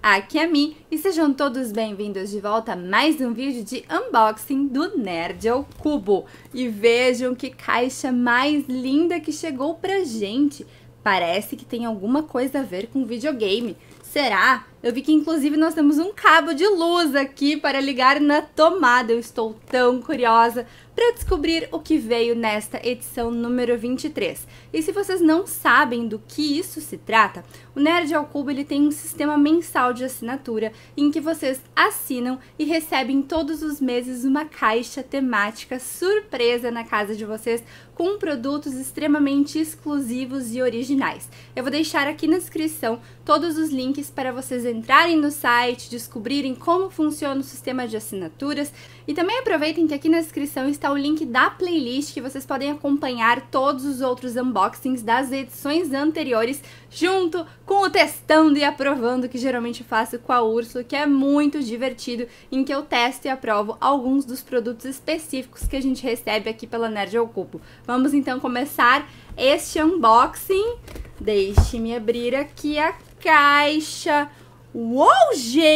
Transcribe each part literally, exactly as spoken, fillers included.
aqui é a Mi e sejam todos bem-vindos de volta a mais um vídeo de unboxing do Nerd ao Cubo. E vejam que caixa mais linda que chegou pra gente. Parece que tem alguma coisa a ver com videogame. Será? Eu vi que inclusive nós temos um cabo de luz aqui para ligar na tomada. Eu estou tão curiosa para descobrir o que veio nesta edição número vinte e três. E se vocês não sabem do que isso se trata, o Nerd ao Cubo ele tem um sistema mensal de assinatura em que vocês assinam e recebem todos os meses uma caixa temática surpresa na casa de vocês com produtos extremamente exclusivos e originais. Eu vou deixar aqui na descrição todos os links para vocês entrarem no site, descobrirem como funciona o sistema de assinaturas e também aproveitem que aqui na descrição está o link da playlist que vocês podem acompanhar todos os outros unboxings das edições anteriores junto com o testando e aprovando que geralmente faço com a Úrsula, que é muito divertido, em que eu testo e aprovo alguns dos produtos específicos que a gente recebe aqui pela Nerd ao Cubo. Vamos então começar este unboxing. Deixe-me abrir aqui a caixa. Uou,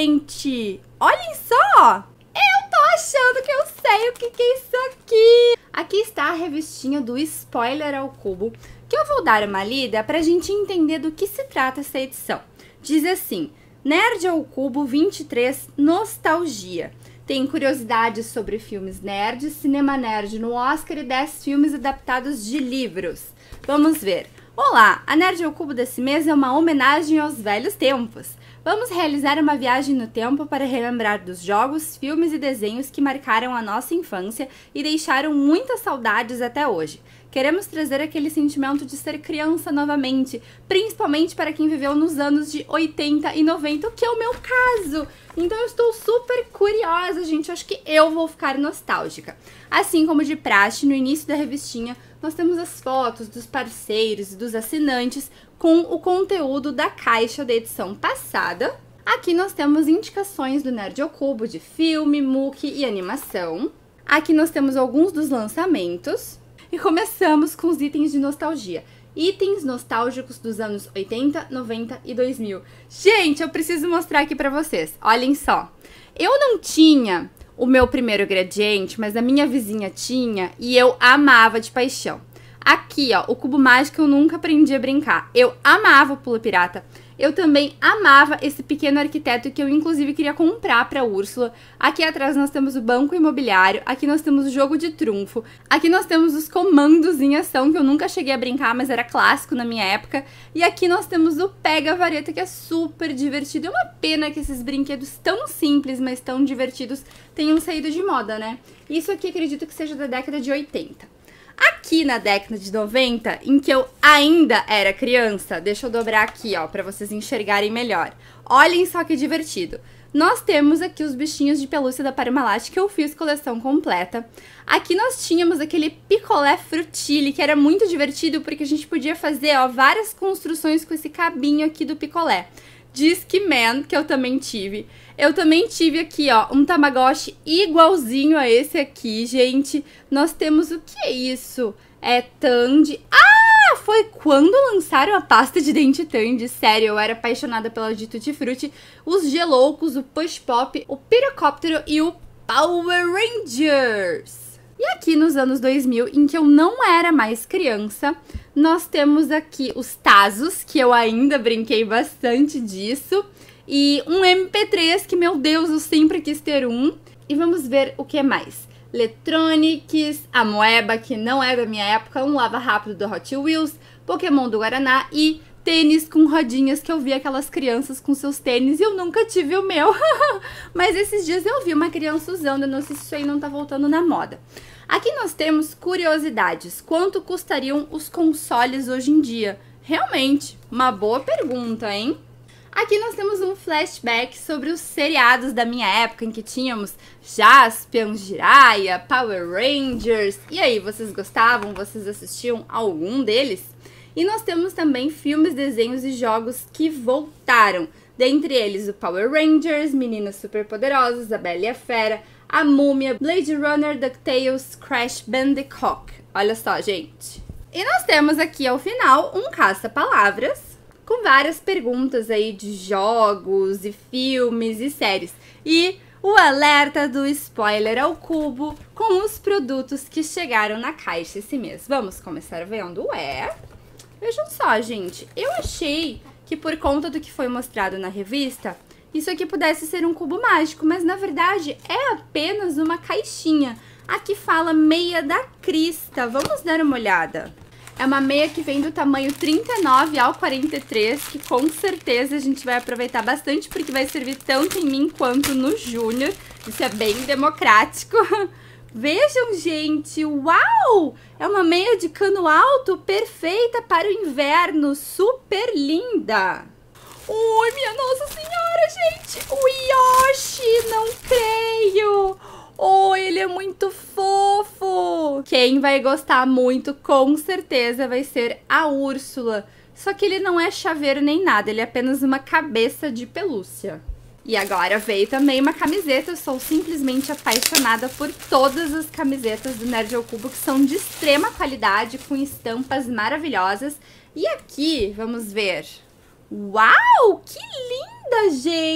gente! Olhem só! Eu tô achando que eu sei o que, que é isso aqui! Aqui está a revistinha do Spoiler ao Cubo, que eu vou dar uma lida pra gente entender do que se trata essa edição. Diz assim, Nerd ao Cubo vinte e três Nostalgia. Tem curiosidades sobre filmes nerds, cinema nerd no Oscar e dez filmes adaptados de livros. Vamos ver. Olá, a Nerd ao Cubo desse mês é uma homenagem aos velhos tempos. Vamos realizar uma viagem no tempo para relembrar dos jogos, filmes e desenhos que marcaram a nossa infância e deixaram muitas saudades até hoje. Queremos trazer aquele sentimento de ser criança novamente, principalmente para quem viveu nos anos de oitenta e noventa, o que é o meu caso. Então eu estou super curiosa, gente, acho que eu vou ficar nostálgica. Assim como de praxe, no início da revistinha, nós temos as fotos dos parceiros e dos assinantes com o conteúdo da caixa da edição passada. Aqui nós temos indicações do Nerd ao Cubo de filme, M U C e animação. Aqui nós temos alguns dos lançamentos. E começamos com os itens de nostalgia. Itens nostálgicos dos anos oitenta, noventa e dois mil. Gente, eu preciso mostrar aqui pra vocês. Olhem só. Eu não tinha o meu primeiro gradiente, mas a minha vizinha tinha e eu amava de paixão. Aqui, ó, o cubo mágico eu nunca aprendi a brincar. Eu amava o Pulo Pirata. Eu também amava esse pequeno arquiteto que eu inclusive queria comprar pra Úrsula. Aqui atrás nós temos o banco imobiliário, aqui nós temos o jogo de trunfo, aqui nós temos os comandos em ação que eu nunca cheguei a brincar, mas era clássico na minha época. E aqui nós temos o Pega Vareta, que é super divertido. É uma pena que esses brinquedos tão simples, mas tão divertidos tenham saído de moda, né? Isso aqui acredito que seja da década de oitenta. Aqui na década de noventa, em que eu ainda era criança, deixa eu dobrar aqui, ó, pra vocês enxergarem melhor. Olhem só que divertido. Nós temos aqui os bichinhos de pelúcia da Parmalat, que eu fiz coleção completa. Aqui nós tínhamos aquele picolé frutile, que era muito divertido, porque a gente podia fazer, ó, várias construções com esse cabinho aqui do picolé. Discman, que eu também tive. Eu também tive aqui, ó, um Tamagotchi igualzinho a esse aqui, gente. Nós temos o que é isso? É Tandy. Ah, foi quando lançaram a pasta de dente Tandy. Sério, eu era apaixonada pela de Tutti Frutti. Os Geloucos, o Push Pop, o Pirocóptero e o Power Rangers. E aqui nos anos dois mil, em que eu não era mais criança, nós temos aqui os Tazos, que eu ainda brinquei bastante disso, e um M P três, que, meu Deus, eu sempre quis ter um. E vamos ver o que mais. Letronics, a Moeba, que não é da minha época, um Lava Rápido do Hot Wheels, Pokémon do Guaraná e tênis com rodinhas, que eu vi aquelas crianças com seus tênis e eu nunca tive o meu. Mas esses dias eu vi uma criança usando, eu não sei se isso aí não tá voltando na moda. Aqui nós temos curiosidades. Quanto custariam os consoles hoje em dia? Realmente, uma boa pergunta, hein? Aqui nós temos um flashback sobre os seriados da minha época, em que tínhamos Jaspion, Jiraiya, Power Rangers. E aí, vocês gostavam? Vocês assistiam a algum deles? E nós temos também filmes, desenhos e jogos que voltaram. Dentre eles o Power Rangers, Meninas Superpoderosas, A Bela e a Fera, A Múmia, Blade Runner, DuckTales, Crash Bandicoot. Olha só, gente. E nós temos aqui ao final um caça-palavras com várias perguntas aí de jogos e filmes e séries. E o alerta do spoiler ao cubo com os produtos que chegaram na caixa esse mês. Vamos começar vendo? Ué, vejam só, gente. Eu achei que por conta do que foi mostrado na revista, isso aqui pudesse ser um cubo mágico, mas na verdade é apenas uma caixinha. Aqui fala meia da Crista. Vamos dar uma olhada. É uma meia que vem do tamanho trinta e nove ao quarenta e três, que com certeza a gente vai aproveitar bastante, porque vai servir tanto em mim quanto no Júnior. Isso é bem democrático. Vejam, gente, uau! É uma meia de cano alto, perfeita para o inverno, super linda. Ui, minha Nossa Senhora, gente! O Yoshi, não creio! Oh, ele é muito fofo! Quem vai gostar muito, com certeza, vai ser a Úrsula. Só que ele não é chaveiro nem nada, ele é apenas uma cabeça de pelúcia. E agora veio também uma camiseta. Eu sou simplesmente apaixonada por todas as camisetas do Nerd ao Cubo, que são de extrema qualidade, com estampas maravilhosas. E aqui, vamos ver... Uau, que linda,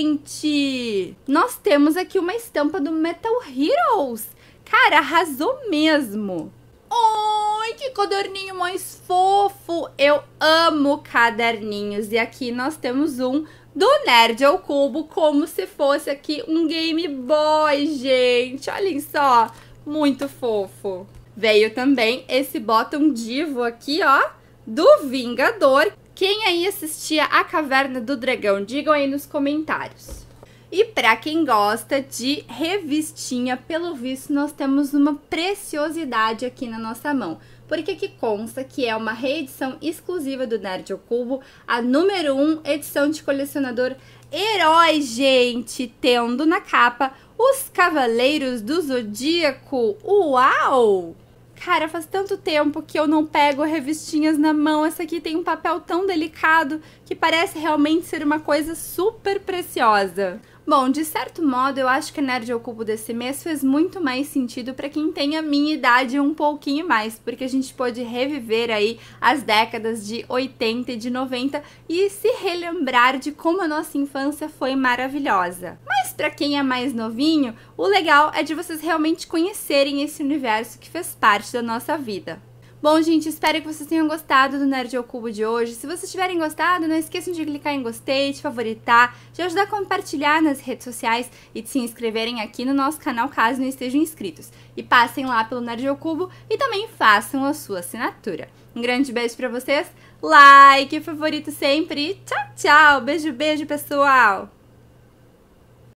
gente! Nós temos aqui uma estampa do Metal Heroes. Cara, arrasou mesmo. Ai, que caderninho mais fofo. Eu amo caderninhos. E aqui nós temos um do Nerd ao Cubo, como se fosse aqui um Game Boy, gente. Olhem só, muito fofo. Veio também esse bottom divo aqui, ó, do Vingador. Quem aí assistia a Caverna do Dragão? Digam aí nos comentários. E pra quem gosta de revistinha, pelo visto nós temos uma preciosidade aqui na nossa mão. Porque aqui consta que é uma reedição exclusiva do Nerd ao Cubo, a número um, edição de colecionador herói, gente, tendo na capa os Cavaleiros do Zodíaco. Uau! Cara, faz tanto tempo que eu não pego revistinhas na mão. Essa aqui tem um papel tão delicado que parece realmente ser uma coisa super preciosa. Bom, de certo modo, eu acho que a Nerd ao Cubo desse mês fez muito mais sentido para quem tem a minha idade um pouquinho mais, porque a gente pôde reviver aí as décadas de oitenta e de noventa e se relembrar de como a nossa infância foi maravilhosa. Mas para quem é mais novinho, o legal é de vocês realmente conhecerem esse universo que fez parte da nossa vida. Bom, gente, espero que vocês tenham gostado do Nerd ao Cubo de hoje. Se vocês tiverem gostado, não esqueçam de clicar em gostei, de favoritar, de ajudar a compartilhar nas redes sociais e de se inscreverem aqui no nosso canal caso não estejam inscritos. E passem lá pelo Nerd ao Cubo e também façam a sua assinatura. Um grande beijo pra vocês, like, favorito sempre e tchau, tchau. Beijo, beijo, pessoal!